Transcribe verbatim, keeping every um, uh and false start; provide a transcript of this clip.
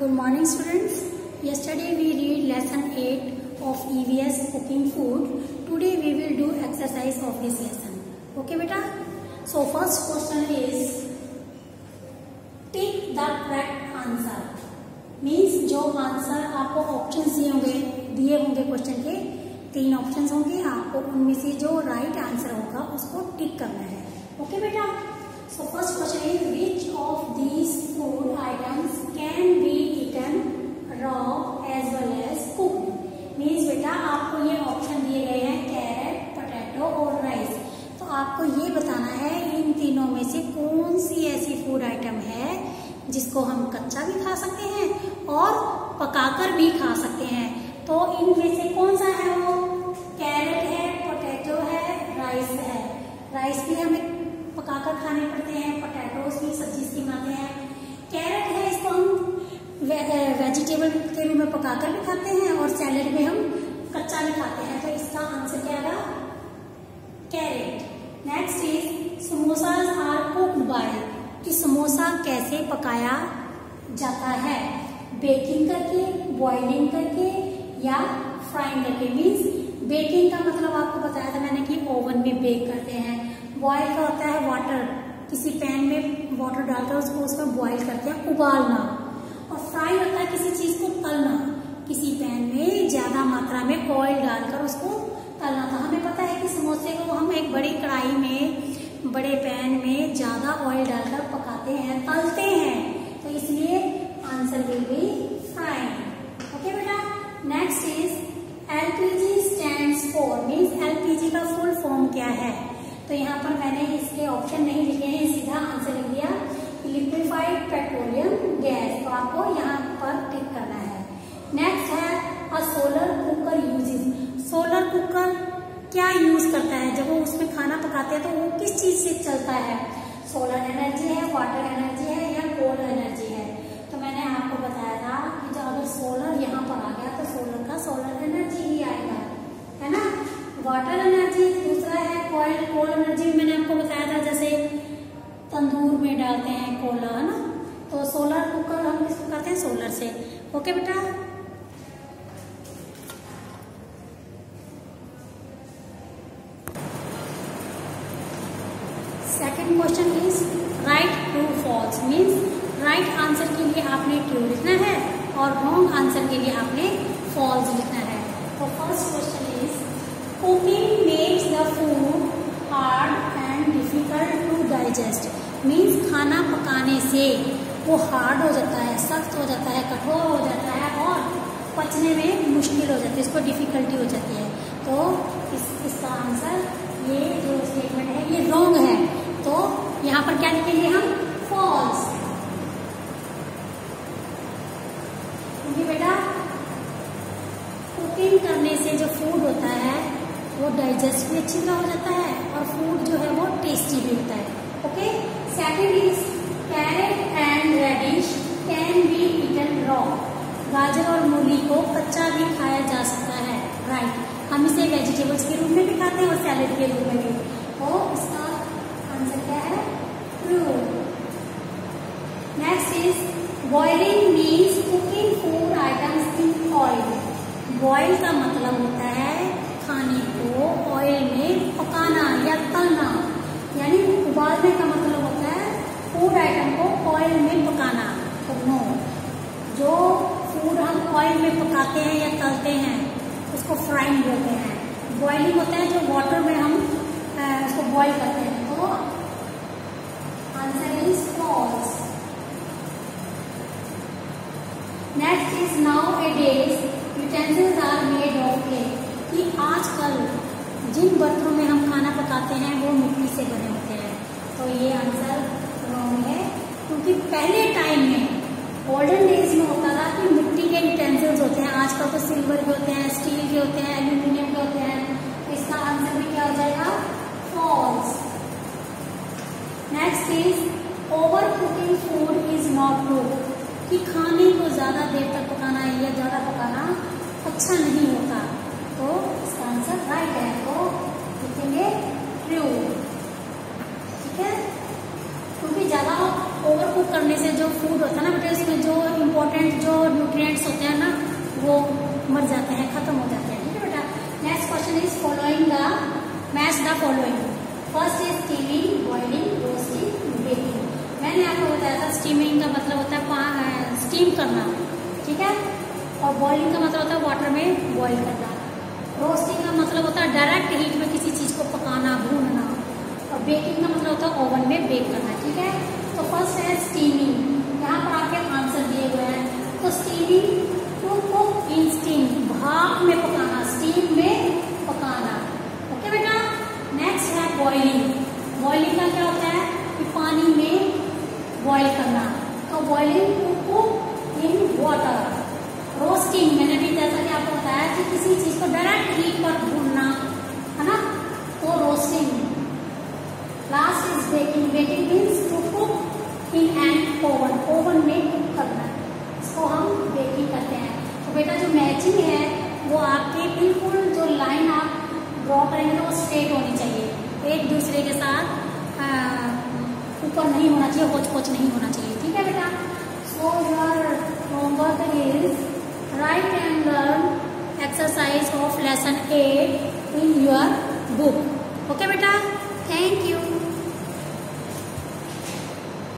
Good morning students. Yesterday we read lesson eight of E V S cooking food. Today we will do exercise of this lesson. Okay beta? So first question is tick the correct answer. Means जो answer आपको option दिए होंगे दिए होंगे question के तीन options होंगे, आपको उनमें से जो राइट आंसर होगा उसको टिक करना है. ओके बेटा? So first question is which of these food items can be eaten raw as well as cooked? Means बेटा आपको ये ऑप्शन दिए गए हैं कैरेट, पोटैटो और राइस. तो आपको ये बताना है इन तीनों में से कौन सी ऐसी फूड आइटम है जिसको हम कच्चा भी खा सकते हैं और पकाकर भी खा सकते हैं. तो इनमें से कौन सा है वो? कैरेट है, पोटैटो है, राइस है. राइस भी हमें पकाकर खाने पड़ते हैं, पोटैटोस भी सब्जी से बनाते हैं. कैरेट है, इसको हम वे, वेजिटेबल के रूप में पकाकर भी खाते हैं और सैलेड में हम कच्चा भी खाते हैं. तो इसका आंसर क्या होगा? Carrot. Next is samosas are cooked by. कि समोसा कैसे पकाया जाता है? बेकिंग करके, बॉइलिंग करके या फ्राइंग करके. मीन्स बेकिंग का मतलब आपको बताया था मैंने कि ओवन में बेक करते हैं. बॉयल का होता है वाटर, किसी पैन में वाटर डालकर उसको उसमें बॉयल करते हैं, उबालना. और फ्राई होता है किसी चीज को तलना, किसी पैन में ज्यादा मात्रा में ऑयल डालकर उसको तलना. तो हमें पता है कि समोसे को हम एक बड़ी कढ़ाई में, बड़े पैन में ज्यादा ऑयल डालकर पकाते हैं, तलते हैं. तो इसलिए answer will be frying. Okay बेटा? Next is LPG stands for. Means LPG का फुल फॉर्म क्या है? तो यहाँ पर मैंने इसके ऑप्शन नहीं लिखे हैं, सीधा आंसर लिख दिया लिक्विफाइड पेट्रोलियम गैस. तो आपको यहाँ पर टिक करना है. नेक्स्ट है a solar cooker uses. Solar cooker क्या यूज करता है? जब वो उसमें खाना पकाते हैं तो वो किस चीज से चलता है? सोलर एनर्जी है, वाटर एनर्जी है या कोल एनर्जी है? तो मैंने आपको बताया था कि जब अगर सोलर यहाँ पर आ गया तो सोलर का सोलर एनर्जी ही आएगा, है ना. वाटर एनर्जी दूसरा है, कोयल कोल एनर्जी मैंने आपको बताया था जैसे तंदूर में डालते हैं कोला, है ना. तो सोलर कुकर हम किसको कहते हैं? सोलर से. ओके बेटा? Second question is write true false. Means right answer के लिए आपने ट्रू लिखना है और रॉन्ग आंसर के लिए आपने फॉल्स लिखना है. तो first question is cooking makes the food hard and difficult to digest. Means खाना पकाने से वो हार्ड हो जाता है, सख्त हो जाता है, कठोर हो जाता है और पचने में मुश्किल हो जाती है, इसको डिफिकल्टी हो जाती है. तो इस, इसका आंसर ये जो स्टेटमेंट है ये रॉन्ग है. तो यहाँ पर क्या लिखेंगे हम? फॉल्स. क्योंकि बेटा कुकिंग करने से जो फूड होता है वो डाइजेस्ट भी अच्छी तरह हो जाता है और फूड जो है वो टेस्टी भी होता है. Okay. Second is carrot and radish can be eaten raw. गाजर और मूली को कच्चा भी खाया जा सकता है. राइट. हम इसे वेजिटेबल्स के रूप में भी खाते हैं और सैलेड के रूप में भी. तो इसका आंसर क्या है? True. Next is boiling means cooking food items in oil. Boil का मतलब होता है खाने को ऑयल में पकाना या तलना. यानी उबालने का मतलब होता है फूड आइटम को ऑयल में पकाना. तो नो, जो फूड हम ऑयल में पकाते हैं या तलते हैं उसको फ्राइंग बोलते हैं. बॉइलिंग होता है जो वाटर में हम उसको बॉईल करते हैं. तो answer is false. Next is nowadays utensils are made of clay. कि आजकल जिन बर्तनों में हम खाना पकाते हैं वो मिट्टी से बने होते हैं. तो ये आंसर रॉन्ग है. क्योंकि पहले टाइम में गोल्डन डेज में होता था कि मिट्टी के यूटेंसिल्स होते हैं. आजकल तो सिल्वर के होते हैं, स्टील के होते हैं, एल्यूमिनियम के होते हैं. तो इसका आंसर भी क्या हो जाएगा? False. Next is overcooking food is not good. कि खाने को ज्यादा देर तक पकाना या ज्यादा पकाना अच्छा नहीं होता. तो इसका आंसर राइट है. तो लिखेंगे ट्रू. ठीक है? क्योंकि ज्यादा ओवर कुक करने से जो फूड होता है ना बेटे, इसमें जो इम्पोर्टेंट जो इंग्रेडिएंट्स होते हैं ना वो मर जाते हैं, खत्म हो जाते हैं। ठीक है बेटा। Next question is following the match the following. First is steaming, boiling, roasting, baking. मैंने आपको बताया था स्टीमिंग का मतलब होता है स्टीम करना, ठीक है, और बॉइलिंग का मतलब होता है वाटर में बॉईल करना। रोस्टिंग का मतलब होता है डायरेक्ट हीट में किसी चीज को पकाना, भूनना, और बेकिंग का मतलब होता है ओवन में बेक करना। ठीक है, तो फर्स्ट है स्टीमिंग। यहाँ पर आपके आंसर दिए हुए हैं। तो steaming to cook in steam, भाप में पकाना, स्टीम में पकाना। ओके बेटा। नेक्स्ट है बॉइलिंग। बॉइलिंग का क्या होता है कि पानी में बॉईल करना, तो boiling to cook in water. Roasting मैंने भी जैसा कि आपको बताया कि किसी चीज को डायरेक्ट हीट पर भूनना, है ना, तो roasting. Last is baking. Baking means to cook in an oven, oven में कुक करना, इसको हम बेकिंग करते हैं। तो बेटा जो मैचिंग है वो आपके बिल्कुल जो लाइन आप ड्रॉ करेंगे तो वो स्ट्रेट होनी चाहिए, एक दूसरे के साथ ऊपर नहीं होना चाहिए, होच पोच नहीं होना चाहिए। ठीक है बेटा। So your homework is write and learn exercise of lesson eight in your book. Okay बेटा, थैंक यू।